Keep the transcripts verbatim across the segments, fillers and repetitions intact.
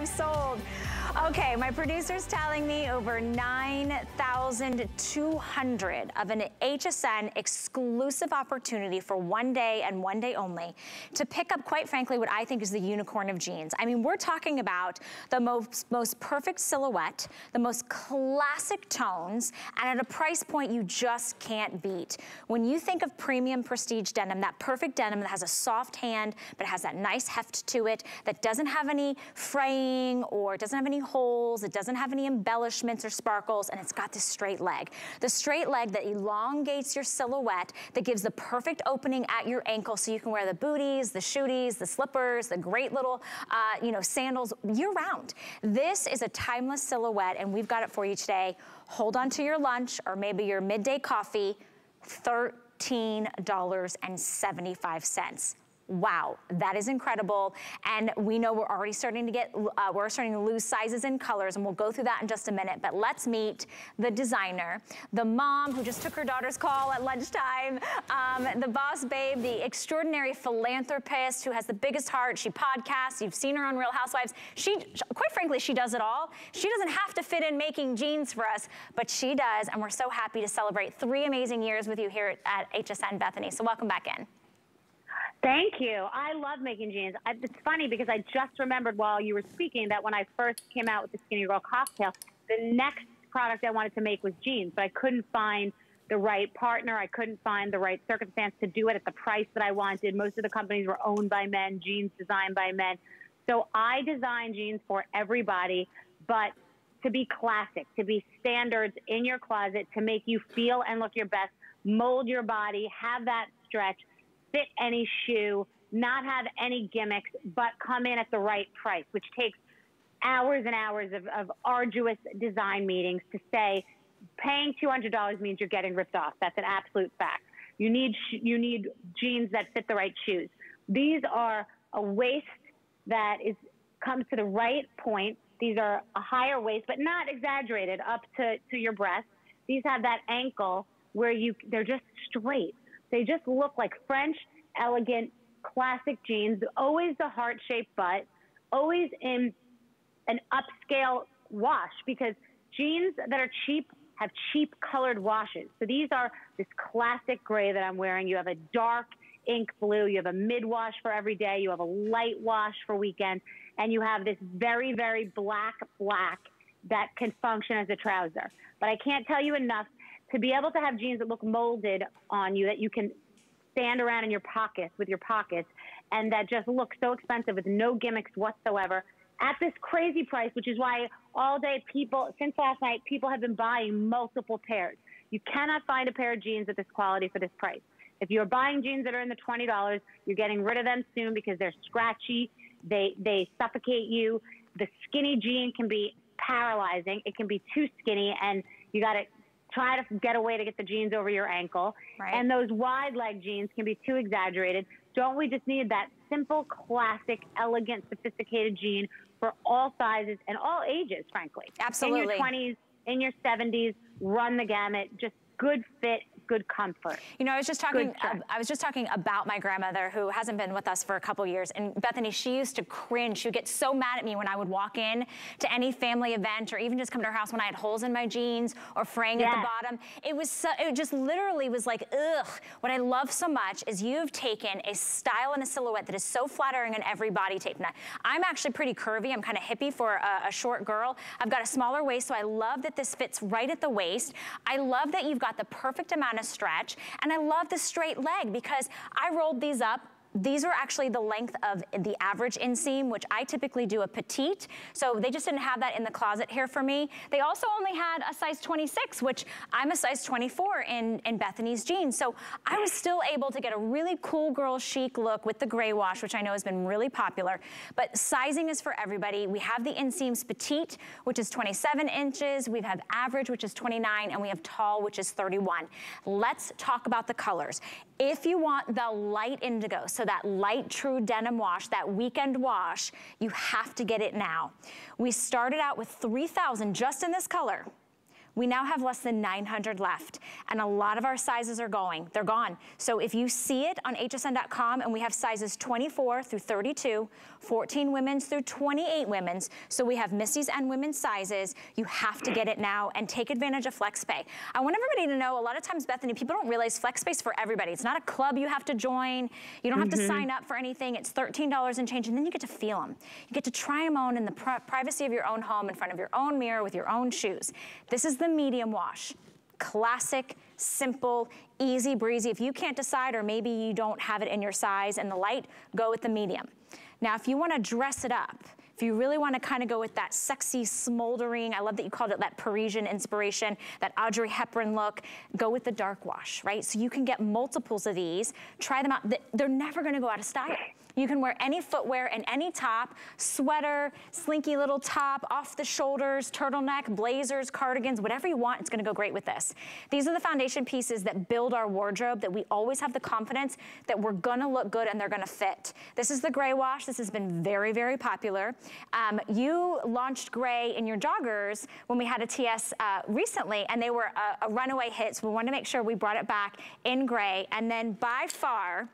I'm sold. Okay, my producer's telling me over nine thousand two hundred of an H S N exclusive opportunity for one day and one day only to pick up, quite frankly, what I think is the unicorn of jeans. I mean, we're talking about the most, most perfect silhouette, the most classic tones, and at a price point you just can't beat. When you think of premium prestige denim, that perfect denim that has a soft hand, but has that nice heft to it, that doesn't have any fraying or doesn't have any holes, it doesn't have any embellishments or sparkles, and it's got this straight leg. The straight leg that elongates your silhouette, that gives the perfect opening at your ankle so you can wear the booties, the shooties, the slippers, the great little, uh, you know, sandals year round. This is a timeless silhouette, and we've got it for you today. Hold on to your lunch or maybe your midday coffee, thirteen seventy-five. Wow, that is incredible. And we know we're already starting to get, uh, we're starting to lose sizes and colors, and we'll go through that in just a minute. But let's meet the designer, the mom who just took her daughter's call at lunchtime, um, the boss babe, the extraordinary philanthropist who has the biggest heart. She podcasts, you've seen her on Real Housewives. She, quite frankly, she does it all. She doesn't have to fit in making jeans for us, but she does, and we're so happy to celebrate three amazing years with you here at H S N, Bethany. So welcome back in. Thank you. I love making jeans. I, it's funny because I just remembered while you were speaking that when I first came out with the Skinny Girl cocktail, the next product I wanted to make was jeans, but I couldn't find the right partner. I couldn't find the right circumstance to do it at the price that I wanted. Most of the companies were owned by men, jeans designed by men. So I design jeans for everybody, but to be classic, to be standards in your closet, to make you feel and look your best, mold your body, have that stretch, fit any shoe, not have any gimmicks, but come in at the right price, which takes hours and hours of, of arduous design meetings to say, paying two hundred dollars means you're getting ripped off. That's an absolute fact. You need, you need jeans that fit the right shoes. These are a waist that is comes to the right point. These are a higher waist, but not exaggerated up to, to your breast. These have that ankle where you they're just straight. They just look like French, elegant, classic jeans, always the heart-shaped butt, always in an upscale wash, because jeans that are cheap have cheap colored washes. So these are this classic gray that I'm wearing. You have a dark ink blue, you have a mid-wash for every day, you have a light wash for weekends, and you have this very, very black black that can function as a trouser. But I can't tell you enough to be able to have jeans that look molded on you, that you can stand around in your pockets with your pockets, and that just look so expensive with no gimmicks whatsoever at this crazy price, which is why all day people, since last night, people have been buying multiple pairs. You cannot find a pair of jeans at this quality for this price. If you're buying jeans that are in the twenty dollars, you're getting rid of them soon because they're scratchy, they, they suffocate you. The skinny jean can be paralyzing. It can be too skinny, and you got to try to get a way to get the jeans over your ankle. Right. And those wide leg jeans can be too exaggerated. Don't we just need that simple, classic, elegant, sophisticated jean for all sizes and all ages, frankly? Absolutely. In your twenties, in your seventies, run the gamut, just good fit, good comfort. You know, I was just talking, uh, I was just talking about my grandmother who hasn't been with us for a couple years, and Bethany, she used to cringe. She would get so mad at me when I would walk in to any family event or even just come to her house when I had holes in my jeans or fraying yes. at the bottom. It was, so, it just literally was like, ugh. What I love so much is you've taken a style and a silhouette that is so flattering in every body type. Now, I'm actually pretty curvy. I'm kind of hippie for a, a short girl. I've got a smaller waist, so I love that this fits right at the waist. I love that you've got the perfect amount of stretch, and I love the straight leg because I rolled these up. These are actually the length of the average inseam, which I typically do a petite. So they just didn't have that in the closet here for me. They also only had a size twenty-six, which I'm a size twenty-four in, in Bethany's jeans. So I was still able to get a really cool girl chic look with the gray wash, which I know has been really popular. But sizing is for everybody. We have the inseams petite, which is twenty-seven inches. We have average, which is twenty-nine, and we have tall, which is thirty-one. Let's talk about the colors. If you want the light indigo, so that light true denim wash, that weekend wash, you have to get it now. We started out with three thousand just in this color. We now have less than nine hundred left, and a lot of our sizes are going. They're gone. So if you see it on H S N dot com, and we have sizes twenty-four through thirty-two, fourteen women's through twenty-eight women's, so we have Missy's and women's sizes. You have to get it now and take advantage of FlexPay. I want everybody to know, a lot of times, Bethany, people don't realize FlexPay's for everybody. It's not a club you have to join. You don't have mm-hmm. to sign up for anything. It's thirteen dollars and change, and then you get to feel them. You get to try them on in the pri privacy of your own home, in front of your own mirror, with your own shoes. This is the medium wash. Classic, simple, easy breezy. If you can't decide, or maybe you don't have it in your size and the light, go with the medium. Now, if you want to dress it up, if you really want to kind of go with that sexy, smoldering, I love that you called it that Parisian inspiration, that Audrey Hepburn look, go with the dark wash, right? So you can get multiples of these, try them out. They're never going to go out of style. You can wear any footwear and any top, sweater, slinky little top, off the shoulders, turtleneck, blazers, cardigans, whatever you want, it's gonna go great with this. These are the foundation pieces that build our wardrobe, that we always have the confidence that we're gonna look good and they're gonna fit. This is the gray wash. This has been very, very popular. Um, you launched gray in your joggers when we had a T S uh, recently, and they were a, a runaway hit, so we wanted to make sure we brought it back in gray. And then by far,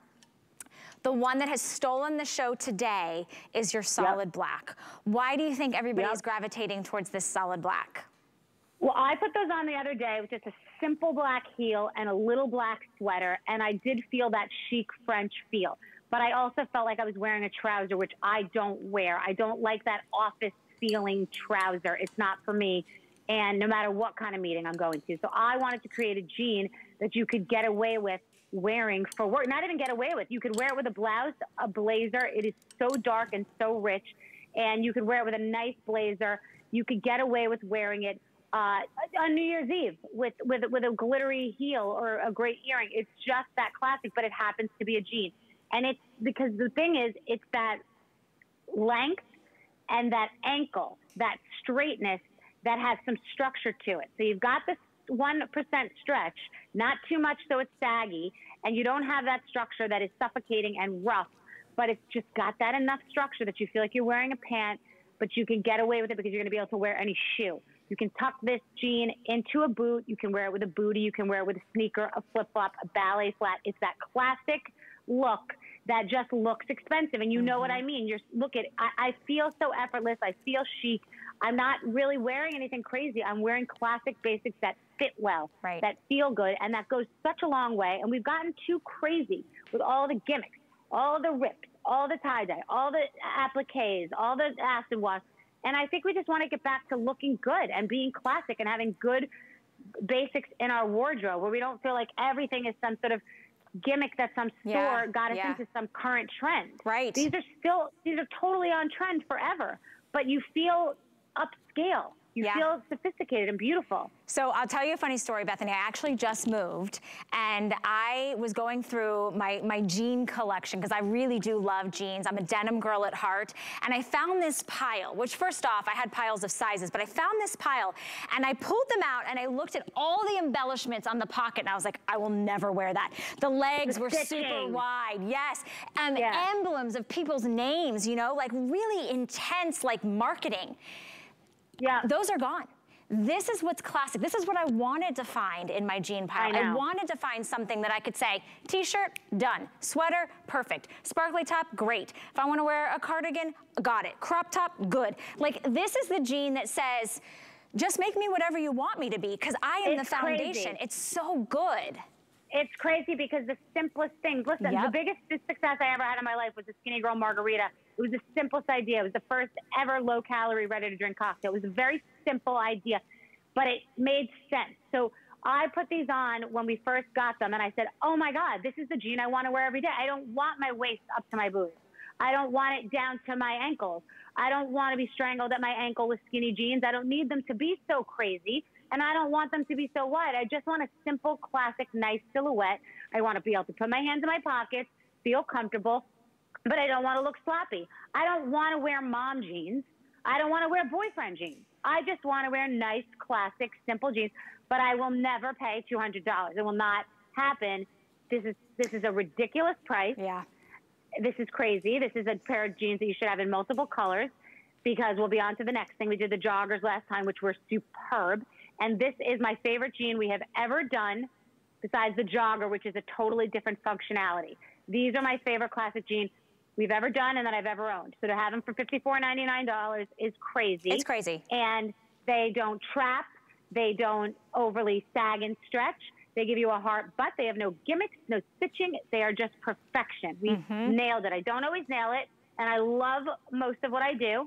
the one that has stolen the show today is your solid yep. black. Why do you think everybody's yep. gravitating towards this solid black? Well, I put those on the other day with just a simple black heel and a little black sweater, and I did feel that chic French feel. But I also felt like I was wearing a trouser, which I don't wear. I don't like that office feeling trouser. It's not for me, and no matter what kind of meeting I'm going to. So I wanted to create a jean that you could get away with wearing for work, not even get away with. You could wear it with a blouse, a blazer. It is so dark and so rich, and you could wear it with a nice blazer. You could get away with wearing it uh, on New Year's Eve with, with, with a glittery heel or a great earring. It's just that classic, but it happens to be a jean. And it's because the thing is, it's that length and that ankle, that straightness that has some structure to it. So you've got this one percent stretch, not too much so it's saggy, and you don't have that structure that is suffocating and rough, but it's just got that enough structure that you feel like you're wearing a pant, but you can get away with it because you're going to be able to wear any shoe. You can tuck this jean into a boot. You can wear it with a bootie. You can wear it with a sneaker, a flip-flop, a ballet flat. It's that classic look that just looks expensive, and you mm-hmm. know what I mean. You're look at. I, I feel so effortless. I feel chic. I'm not really wearing anything crazy. I'm wearing classic basics that fit well, right. that feel good, and that goes such a long way. And we've gotten too crazy with all the gimmicks, all the rips, all the tie-dye, all the appliques, all the acid wash. And I think we just want to get back to looking good and being classic and having good basics in our wardrobe, where we don't feel like everything is some sort of gimmick that some store yeah, got us yeah. into some current trend. Right. These are still, these are totally on trend forever, but you feel upscale. You yeah. feel sophisticated and beautiful. So I'll tell you a funny story, Bethany. I actually just moved, and I was going through my, my jean collection, because I really do love jeans. I'm a denim girl at heart. And I found this pile, which first off, I had piles of sizes, but I found this pile, and I pulled them out, and I looked at all the embellishments on the pocket, and I was like, I will never wear that. The legs the were stitching. super wide, yes. And yeah. emblems of people's names, you know, like really intense, like marketing. Yeah. Those are gone. This is what's classic. This is what I wanted to find in my jean pile. I, I wanted to find something that I could say, t-shirt, done. Sweater, perfect. Sparkly top, great. If I wanna wear a cardigan, got it. Crop top, good. Like, this is the jean that says, just make me whatever you want me to be, because I am it's the foundation. Crazy. It's so good. It's crazy because the simplest things, listen, yep. the biggest success I ever had in my life was the Skinny Girl Margarita. It was the simplest idea. It was the first ever low-calorie, ready-to-drink cocktail. It was a very simple idea, but it made sense. So I put these on when we first got them, and I said, oh, my God, this is the jean I want to wear every day. I don't want my waist up to my boobs. I don't want it down to my ankles. I don't want to be strangled at my ankle with skinny jeans. I don't need them to be so crazy, and I don't want them to be so wide. I just want a simple, classic, nice silhouette. I want to be able to put my hands in my pockets, feel comfortable, but I don't want to look sloppy. I don't want to wear mom jeans. I don't want to wear boyfriend jeans. I just want to wear nice, classic, simple jeans, but I will never pay two hundred dollars. It will not happen. This is, this is a ridiculous price. Yeah. This is crazy. This is a pair of jeans that you should have in multiple colors, because we'll be on to the next thing. We did the joggers last time, which were superb. And this is my favorite jean we have ever done, besides the jogger, which is a totally different functionality. These are my favorite classic jeans we've ever done and that I've ever owned. So to have them for fifty-four ninety-nine is crazy. It's crazy. And they don't trap. They don't overly sag and stretch. They give you a heart butt. They have no gimmicks, no stitching. They are just perfection. We mm-hmm. nailed it. I don't always nail it, and I love most of what I do.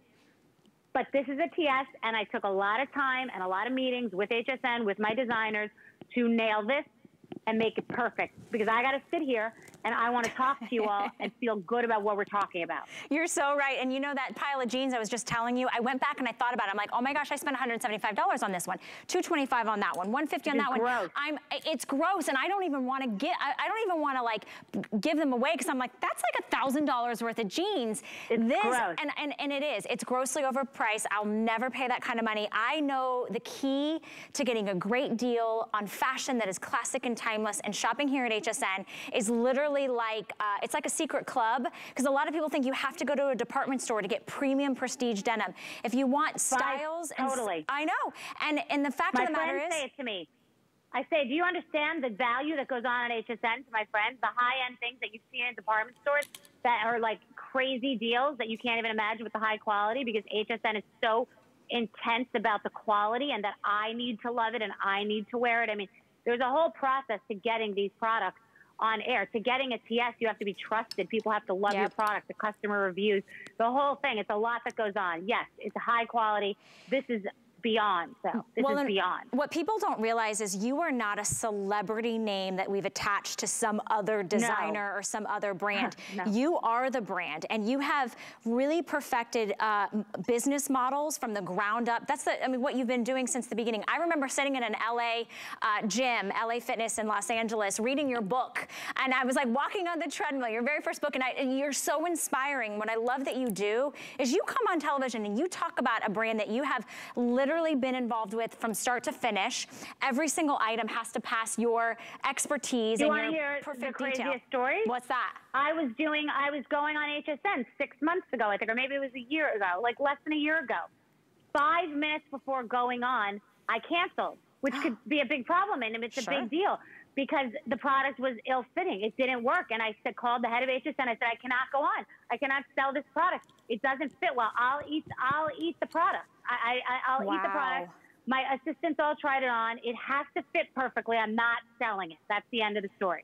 But this is a T S, and I took a lot of time and a lot of meetings with H S N, with my designers, to nail this and make it perfect. Because I got to sit here and I want to talk to you all and feel good about what we're talking about. You're so right. And you know that pile of jeans I was just telling you, I went back and I thought about it. I'm like, oh my gosh, I spent one hundred seventy-five dollars on this one, two hundred twenty-five dollars on that one, one hundred fifty dollars on that gross. one. I'm, it's gross, and I don't even want to get, I, I don't even want to like give them away, because I'm like, that's like one thousand dollars worth of jeans. It's this, gross. And, and, and it is. It's grossly overpriced. I'll never pay that kind of money. I know the key to getting a great deal on fashion that is classic and timeless, and shopping here at H S N is literally like, uh, it's like a secret club, because a lot of people think you have to go to a department store to get premium prestige denim. If you want styles, Right, totally. And, I know. And, and the fact my of the matter friends is, say it to me. I say, do you understand the value that goes on at H S N to my friends? The high-end things that you see in department stores that are like crazy deals that you can't even imagine with the high quality, because H S N is so intense about the quality and that I need to love it and I need to wear it. I mean, there's a whole process to getting these products on air. To getting a T S, you have to be trusted. People have to love Yep. your product, the customer reviews, the whole thing. It's a lot that goes on. Yes, it's high quality. This is beyond, so this well, is beyond. What people don't realize is you are not a celebrity name that we've attached to some other designer No. or some other brand. No. You are the brand, and you have really perfected uh, business models from the ground up. That's the, I mean, what you've been doing since the beginning. I remember sitting in an L A uh, gym, L A Fitness in Los Angeles, reading your book, and I was like walking on the treadmill, your very first book, and, I, and you're so inspiring. What I love that you do is you come on television and you talk about a brand that you have literally been involved with from start to finish. Every single item has to pass your expertise You and want to your hear perfect the detail. craziest story? What's that? I was doing, I was going on H S N six months ago, I think, or maybe it was a year ago, like less than a year ago. Five minutes before going on, I canceled, which could be a big problem, and it's a Sure. big deal because the product was ill-fitting. It didn't work, and I said, called the head of H S N. I said, I cannot go on. I cannot sell this product. It doesn't fit well. I'll eat, I'll eat the product. I, I, I'll wow. eat the product. My assistants all tried it on. It has to fit perfectly. I'm not selling it. That's the end of the story.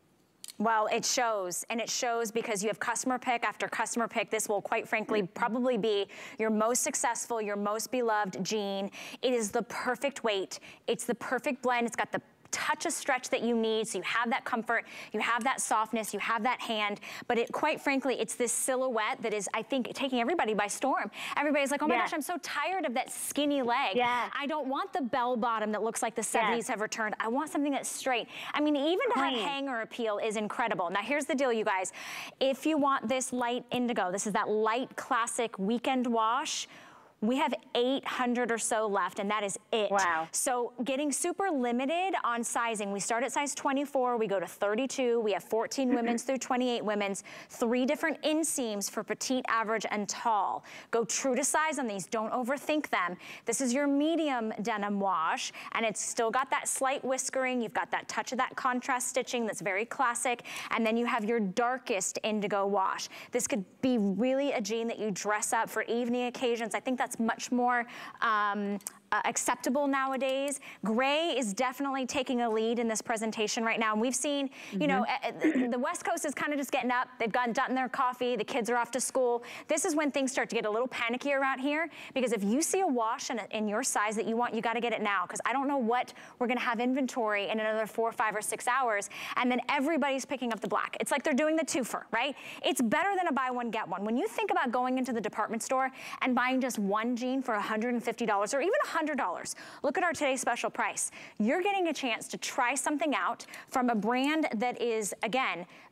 Well, it shows, and it shows because you have customer pick after customer pick. This will, quite frankly, probably be your most successful, your most beloved jean. It is the perfect weight. It's the perfect blend. It's got the touch of stretch that you need, so you have that comfort, you have that softness, you have that hand, but it, quite frankly, it's this silhouette that is, I think, taking everybody by storm. Everybody's like, oh my Yeah. gosh, I'm so tired of that skinny leg. Yeah. I don't want the bell bottom that looks like the seventies have returned. I want something that's straight. I mean, even to have Clean. hanger appeal is incredible. Now, here's the deal, you guys. If you want this light indigo, this is that light classic weekend wash, we have eight hundred or so left, and that is it. Wow. So getting super limited on sizing. We start at size twenty-four, we go to thirty-two, we have fourteen women's through twenty-eight women's, three different inseams for petite, average, and tall. Go true to size on these, don't overthink them. This is your medium denim wash, and it's still got that slight whiskering, you've got that touch of that contrast stitching that's very classic, and then you have your darkest indigo wash. This could be really a jean that you dress up for evening occasions. I think that's much more um, uh, acceptable nowadays. Gray is definitely taking a lead in this presentation right now. And we've seen, you mm-hmm. know, uh, the West Coast is kind of just getting up. They've gotten done their coffee. The kids are off to school. This is when things start to get a little panicky around here, because if you see a wash in, a, in your size that you want, you got to get it now, because I don't know what we're going to have inventory in another four, five, or six hours. And then everybody's picking up the black. It's like they're doing the twofer, right? It's better than a buy one, get one. When you think about going into the department store and buying just one jean for one hundred fifty dollars or even one hundred dollars, look at our today's special price. You're getting a chance to try something out from a brand that is, again,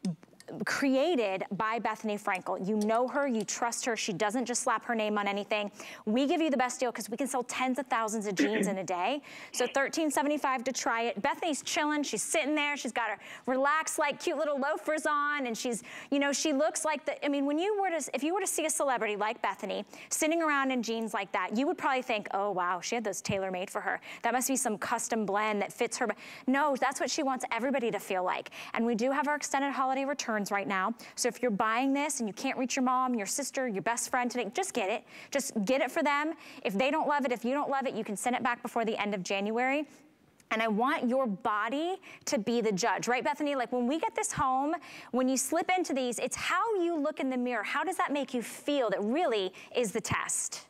created by Bethenny Frankel. You know her, you trust her, she doesn't just slap her name on anything. We give you the best deal because we can sell tens of thousands of jeans in a day. So thirteen seventy-five to try it. Bethenny's chilling, she's sitting there, she's got her relaxed, like cute little loafers on, and she's, you know, she looks like the, I mean, when you were to, if you were to see a celebrity like Bethenny sitting around in jeans like that, you would probably think, oh wow, she had those tailor-made for her. That must be some custom blend that fits her. No, that's what she wants everybody to feel like. And we do have our extended holiday returns right now. So if you're buying this and you can't reach your mom, your sister, your best friend today, just get it. Just get it for them. If they don't love it, if you don't love it, you can send it back before the end of January. And I want your body to be the judge, right, Bethenny? Like when we get this home, when you slip into these, it's how you look in the mirror. How does that make you feel that really is the test?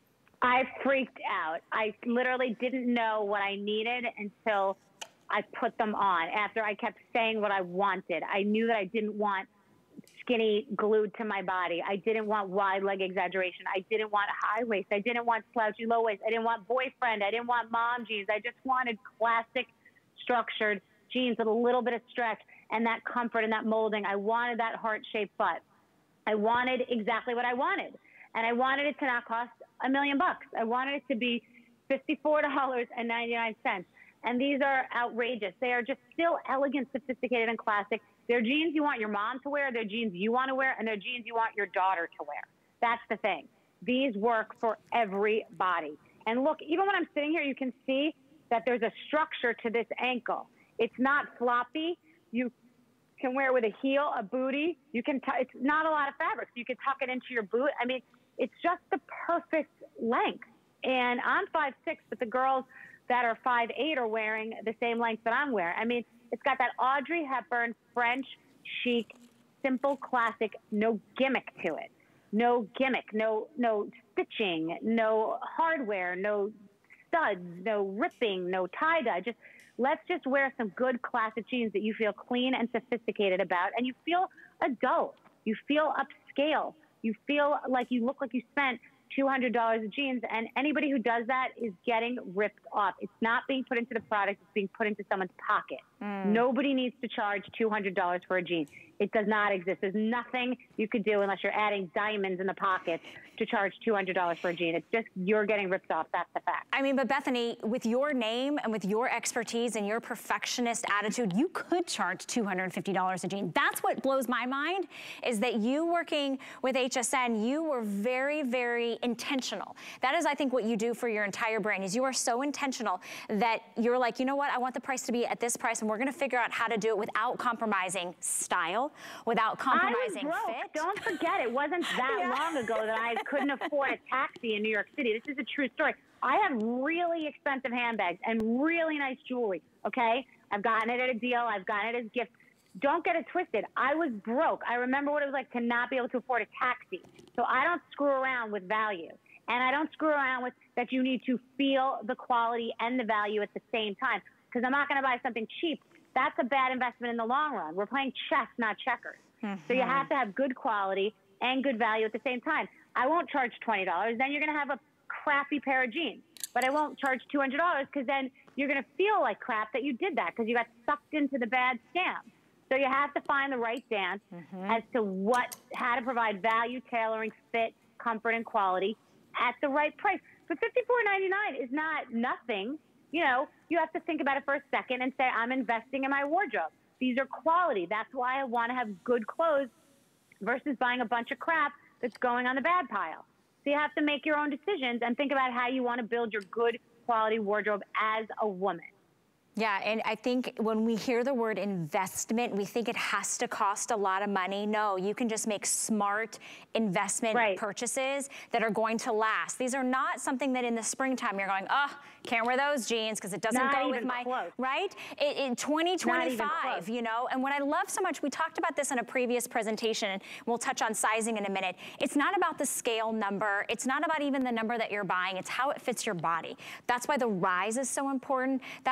I freaked out. I literally didn't know what I needed until I put them on. After I kept saying what I wanted. I knew that I didn't want skinny glued to my body. I didn't want wide leg exaggeration. I didn't want high waist. I didn't want slouchy low waist. I didn't want boyfriend. I didn't want mom jeans. I just wanted classic structured jeans with a little bit of stretch and that comfort and that molding. I wanted that heart-shaped butt. I wanted exactly what I wanted. And I wanted it to not cost a million bucks. I wanted it to be fifty-four ninety-nine. And these are outrageous. They are just still elegant, sophisticated, and classic. They're jeans you want your mom to wear, they're jeans you want to wear, and they're jeans you want your daughter to wear. That's the thing. These work for everybody. And look, even when I'm sitting here, you can see that there's a structure to this ankle. It's not floppy. You can wear it with a heel, a booty. You can. T it's not a lot of fabric. You can tuck it into your boot. I mean, it's just the perfect length. And I'm five six, but the girls that are five eight are wearing the same length that I'm wearing. I mean, it's got that Audrey Hepburn, French, chic, simple, classic, no gimmick to it. No gimmick, no, no stitching, no hardware, no studs, no ripping, no tie-dye. Just, let's just wear some good classic jeans that you feel clean and sophisticated about, and you feel adult. You feel upscale. You feel like you look like you spent two hundred dollars of jeans, and anybody who does that is getting ripped off. It's not being put into the product, it's being put into someone's pocket. Mm. Nobody needs to charge two hundred dollars for a jean. It does not exist. There's nothing you could do unless you're adding diamonds in the pockets to charge two hundred dollars for a jean. It's just, you're getting ripped off. That's the fact. I mean, but Bethenny, with your name and with your expertise and your perfectionist attitude, you could charge two hundred fifty dollars a jean. That's what blows my mind, is that you working with H S N, you were very, very intentional. That is, I think, what you do for your entire brand, is you are so intentional that you're like, you know what, I want the price to be at this price, and we're gonna figure out how to do it without compromising style, without compromising I was broke. fit. Don't forget, it wasn't that yeah. long ago that I couldn't afford a taxi in New York City. This is a true story. I have really expensive handbags and really nice jewelry, okay? I've gotten it at a deal. I've gotten it as gifts. Don't get it twisted. I was broke. I remember what it was like to not be able to afford a taxi. So I don't screw around with value. And I don't screw around with that you need to feel the quality and the value at the same time, because I'm not going to buy something cheap. That's a bad investment in the long run. We're playing chess, not checkers. Mm-hmm. So you have to have good quality and good value at the same time. I won't charge twenty dollars. Then you're going to have a crappy pair of jeans. But I won't charge two hundred dollars, because then you're going to feel like crap that you did that because you got sucked into the bad scam. So you have to find the right dance mm-hmm. as to what, how to provide value, tailoring, fit, comfort, and quality at the right price. But fifty-four ninety-nine is not nothing. You know, you have to think about it for a second and say, I'm investing in my wardrobe. These are quality. That's why I want to have good clothes versus buying a bunch of crap that's going on the bad pile. So you have to make your own decisions and think about how you want to build your good quality wardrobe as a woman. Yeah, and I think when we hear the word investment, we think it has to cost a lot of money. No, you can just make smart investment right. purchases that are going to last. These are not something that in the springtime you're going, oh, can't wear those jeans because it doesn't not go with my, close. right? In, in twenty twenty-five, you know, and what I love so much, we talked about this in a previous presentation, and we'll touch on sizing in a minute. It's not about the scale number. It's not about even the number that you're buying. It's how it fits your body. That's why the rise is so important. That's why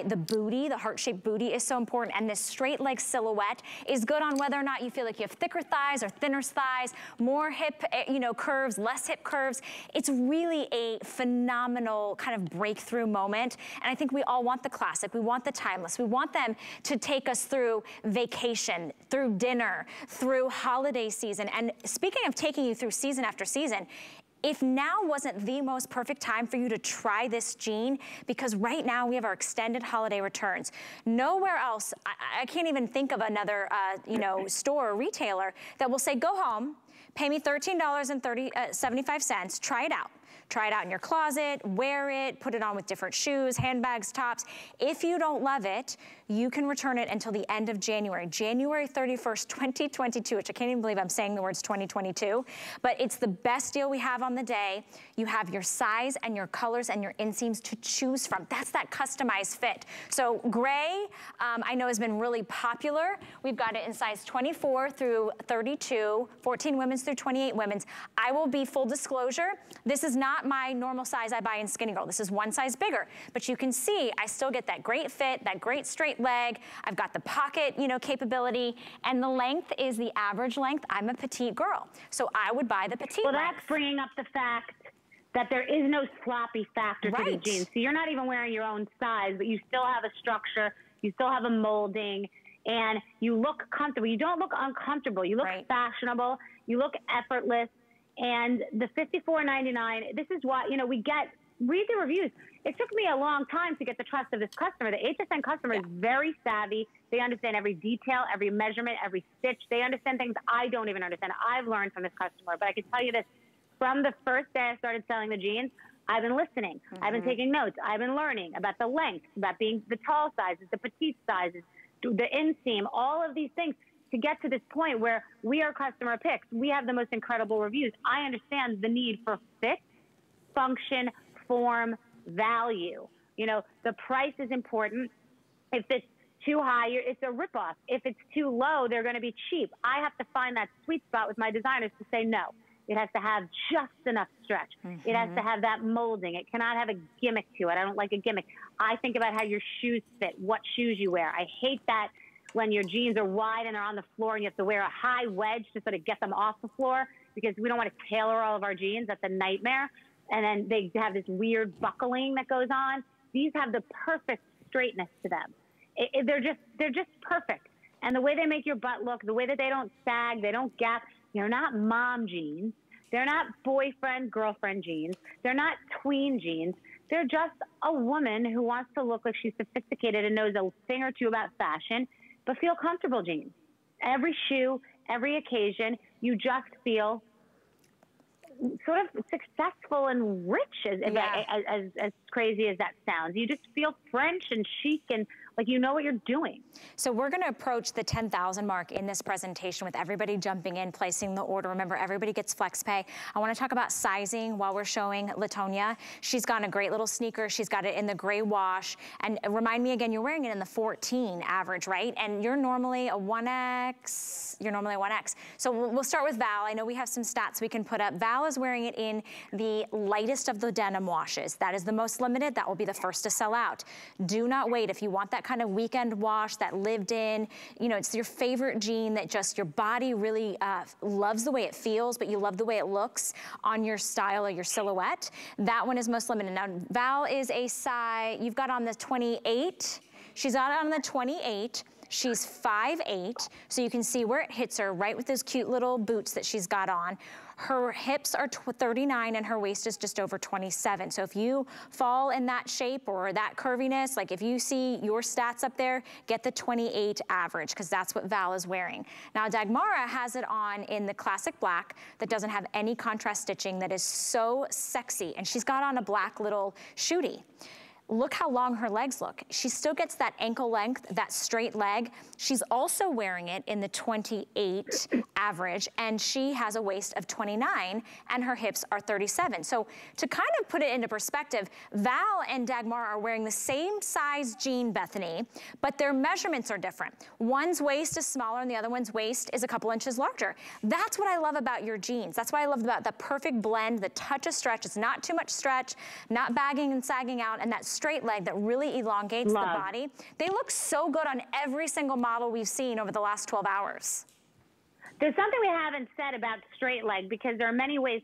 the booty, the heart-shaped booty is so important, and this straight leg silhouette is good on whether or not you feel like you have thicker thighs or thinner thighs, more hip, you know, curves, less hip curves. It's really a phenomenal kind of breakthrough moment, and I think we all want the classic, we want the timeless, we want them to take us through vacation, through dinner, through holiday season. And speaking of taking you through season after season, if now wasn't the most perfect time for you to try this jean, because right now we have our extended holiday returns. Nowhere else, I, I can't even think of another, uh, you know, store or retailer that will say, go home, pay me thirteen seventy-five, try it out. Try it out in your closet, wear it, put it on with different shoes, handbags, tops. If you don't love it, you can return it until the end of January, January thirty-first, twenty twenty-two, which I can't even believe I'm saying the words twenty twenty-two, but it's the best deal we have on the day. You have your size and your colors and your inseams to choose from. That's that customized fit. So gray, um, I know has been really popular. We've got it in size twenty-four through thirty-two, fourteen women's through twenty-eight women's. I will be full disclosure, this is not my normal size I buy in Skinny Girl. This is one size bigger, but you can see I still get that great fit, that great straight leg. I've got the pocket, you know, capability, and the length is the average length. I'm a petite girl, so I would buy the petite Well, length. that's bringing up the fact that there is no sloppy factor right. to these jeans. So you're not even wearing your own size, but you still have a structure, you still have a molding, and you look comfortable. You don't look uncomfortable. You look right. fashionable. You look effortless. And the fifty-four ninety-nine, this is why, you know, we get, read the reviews. It took me a long time to get the trust of this customer. The H S N customer yeah. is very savvy. They understand every detail, every measurement, every stitch. They understand things I don't even understand. I've learned from this customer. But I can tell you this, from the first day I started selling the jeans, I've been listening. Mm-hmm. I've been taking notes. I've been learning about the length, about being the tall sizes, the petite sizes, the inseam, all of these things. To get to this point where we are customer picks, we have the most incredible reviews. I understand the need for fit, function, form, value. You know, the price is important. If it's too high, it's a ripoff. If it's too low, they're going to be cheap. I have to find that sweet spot with my designers to say no. It has to have just enough stretch. Mm-hmm. It has to have that molding. It cannot have a gimmick to it. I don't like a gimmick. I think about how your shoes fit, what shoes you wear. I hate that when your jeans are wide and they're on the floor and you have to wear a high wedge to sort of get them off the floor, because we don't want to tailor all of our jeans. That's a nightmare. And then they have this weird buckling that goes on. These have the perfect straightness to them. It, it, they're just they're just perfect. And the way they make your butt look, the way that they don't sag, they don't gap, they're not mom jeans. They're not boyfriend, girlfriend jeans. They're not tween jeans. They're just a woman who wants to look like she's sophisticated and knows a thing or two about fashion, but feel comfortable jeans. Every shoe, every occasion, you just feel sort of successful and rich, as, yeah. as, as, as crazy as that sounds. You just feel French and chic and like you know what you're doing. So we're gonna approach the ten thousand mark in this presentation with everybody jumping in, placing the order. Remember, everybody gets flex pay. I wanna talk about sizing while we're showing LaTonya. She's got a great little sneaker. She's got it in the gray wash. And remind me again, you're wearing it in the fourteen average, right? And you're normally a one X, you're normally a one X. So we'll start with Val. I know we have some stats we can put up. Val is wearing it in the lightest of the denim washes. That is the most limited. That will be the first to sell out. Do not wait. If you want that kind of weekend wash, that lived in, you know, it's your favorite jean that just your body really uh, loves the way it feels, but you love the way it looks on your style or your silhouette. That one is most limited. Now, Val is a size, you've got on the twenty-eight. She's got on the twenty-eight. She's five eight, so you can see where it hits her, right with those cute little boots that she's got on. Her hips are thirty-nine and her waist is just over twenty-seven. So if you fall in that shape or that curviness, like if you see your stats up there, get the twenty-eight average, because that's what Val is wearing. Now, Dagmara has it on in the classic black that doesn't have any contrast stitching, that is so sexy. And she's got on a black little shootie. Look how long her legs look. She still gets that ankle length, that straight leg. She's also wearing it in the twenty-eight average, and she has a waist of twenty-nine, and her hips are thirty-seven. So to kind of put it into perspective, Val and Dagmar are wearing the same size jean, Bethany, but their measurements are different. One's waist is smaller and the other one's waist is a couple inches larger. That's what I love about your jeans. That's what I love about the perfect blend, the touch of stretch. It's not too much stretch, not bagging and sagging out, and that straight leg that really elongates Love. the body. They look so good on every single model we've seen over the last twelve hours. There's something we haven't said about straight leg, because there are many ways.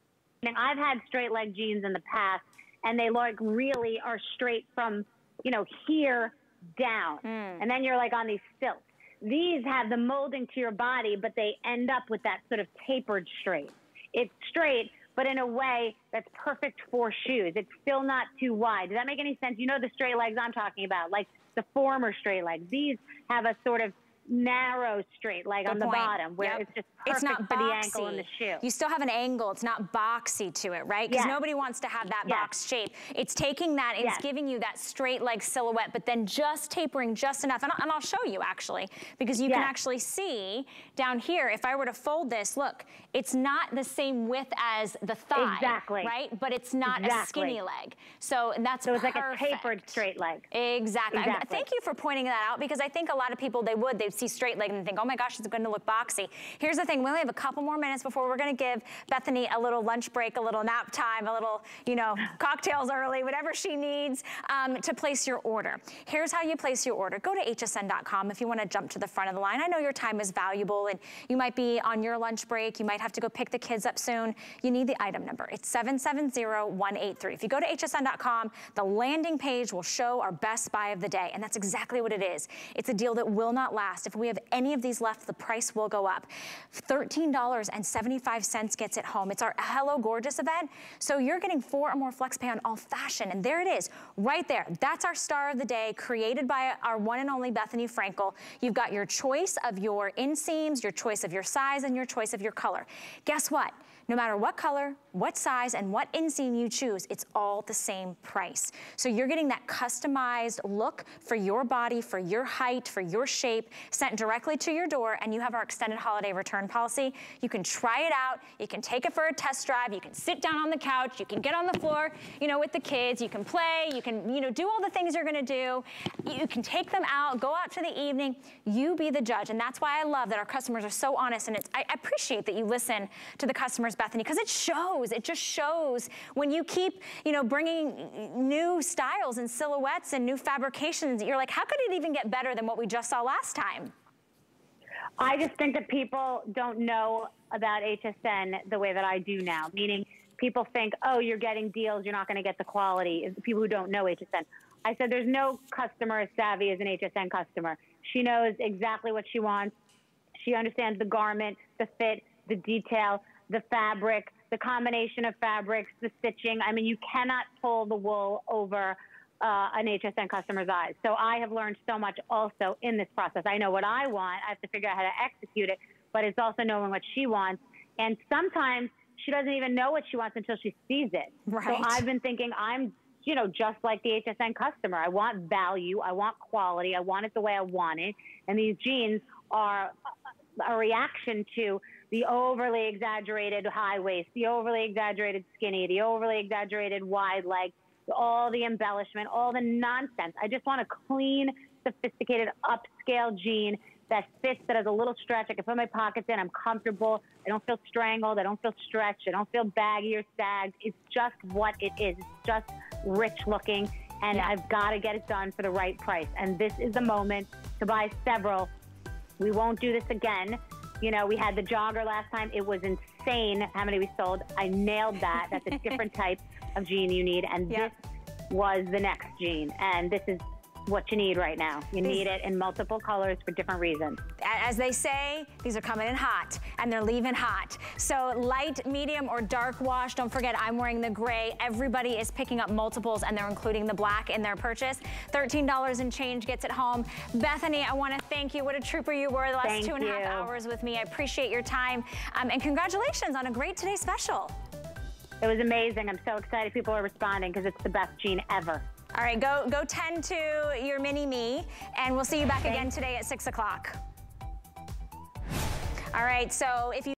I've had straight leg jeans in the past, and they like really are straight from, you know, here down. Mm. And then you're like on these stilts. These have the molding to your body, but they end up with that sort of tapered straight. It's straight, but in a way that's perfect for shoes. It's still not too wide. Does that make any sense? You know the straight legs I'm talking about, like the former straight legs. These have a sort of narrow straight leg on the bottom, where yep. it's just perfect it's not for boxy. the ankle in the shoe. You still have an angle. It's not boxy to it, right? Because yes. nobody wants to have that yes. box shape. It's taking that, it's yes. giving you that straight leg silhouette, but then just tapering just enough. And I'll, and I'll show you actually, because you yes. can actually see down here, if I were to fold this, look, it's not the same width as the thigh, exactly. right? But it's not exactly. a skinny leg. So that's So it's perfect. like a tapered straight leg. Exactly. exactly. I, thank you for pointing that out, because I think a lot of people, they would, they'd see straight leg and think, oh my gosh, it's going to look boxy. Here's the thing, we only have a couple more minutes before we're going to give Bethany a little lunch break, a little nap time, a little, you know, cocktails early, whatever she needs um, to place your order. Here's how you place your order. Go to H S N dot com if you want to jump to the front of the line. I know your time is valuable, and you might be on your lunch break. You might have to go pick the kids up soon. You need the item number. It's seven seven zero one eight three. If you go to H S N dot com, the landing page will show our best buy of the day, and that's exactly what it is. It's a deal that will not last. If we have any of these left, the price will go up. thirteen dollars and seventy-five cents gets it home. It's our Hello Gorgeous event, so you're getting four or more flex pay on all fashion, and there it is, right there. That's our star of the day, created by our one and only Bethany Frankel. You've got your choice of your inseams, your choice of your size, and your choice of your color. Guess what? No matter what color, what size, and what inseam you choose, it's all the same price. So you're getting that customized look for your body, for your height, for your shape, sent directly to your door, and you have our extended holiday return policy. You can try it out, you can take it for a test drive, you can sit down on the couch, you can get on the floor, you know, with the kids, you can play, you can, you know, do all the things you're gonna do. You can take them out, go out to the evening, you be the judge. And that's why I love that our customers are so honest, and it's, I appreciate that you listen to the customers, Bethany, because it shows, it just shows when you keep, you know, bringing new styles and silhouettes and new fabrications. You're like, how could it even get better than what we just saw last time? I just think that people don't know about H S N the way that I do now, meaning people think, oh, you're getting deals, you're not going to get the quality. It's people who don't know H S N. I said there's no customer as savvy as an H S N customer. She knows exactly what she wants. She understands the garment, the fit, the detail, the fabric, the combination of fabrics, the stitching. I mean, you cannot pull the wool over uh, an H S N customer's eyes. So I have learned so much also in this process. I know what I want. I have to figure out how to execute it, but it's also knowing what she wants. And sometimes she doesn't even know what she wants until she sees it. Right. So I've been thinking I'm, you know, just like the H S N customer. I want value. I want quality. I want it the way I want it. And these jeans are a reaction to the overly exaggerated high waist, the overly exaggerated skinny, the overly exaggerated wide leg, all the embellishment, all the nonsense. I just want a clean, sophisticated, upscale jean that fits, that has a little stretch. I can put my pockets in. I'm comfortable. I don't feel strangled. I don't feel stretched. I don't feel baggy or sagged. It's just what it is. It's just rich looking, and yeah. I've got to get it done for the right price. And this is the moment to buy several. We won't do this again. You know, we had the jogger last time. It was insane how many we sold. I nailed that. That's a different type of jean you need. And yep. this was the next jean. And this is what you need right now. You need it in multiple colors for different reasons. As they say, these are coming in hot and they're leaving hot. So light, medium, or dark wash. Don't forget, I'm wearing the gray. Everybody is picking up multiples and they're including the black in their purchase. thirteen dollars and change gets it home. Bethany, I want to thank you. What a trooper you were the last thank two and you. a half hours with me. I appreciate your time. Um, and congratulations on a great Today Special. It was amazing. I'm so excited people are responding because it's the best jean ever. All right, go, go tend to your mini-me, and we'll see you back again today at six o'clock. All right, so if you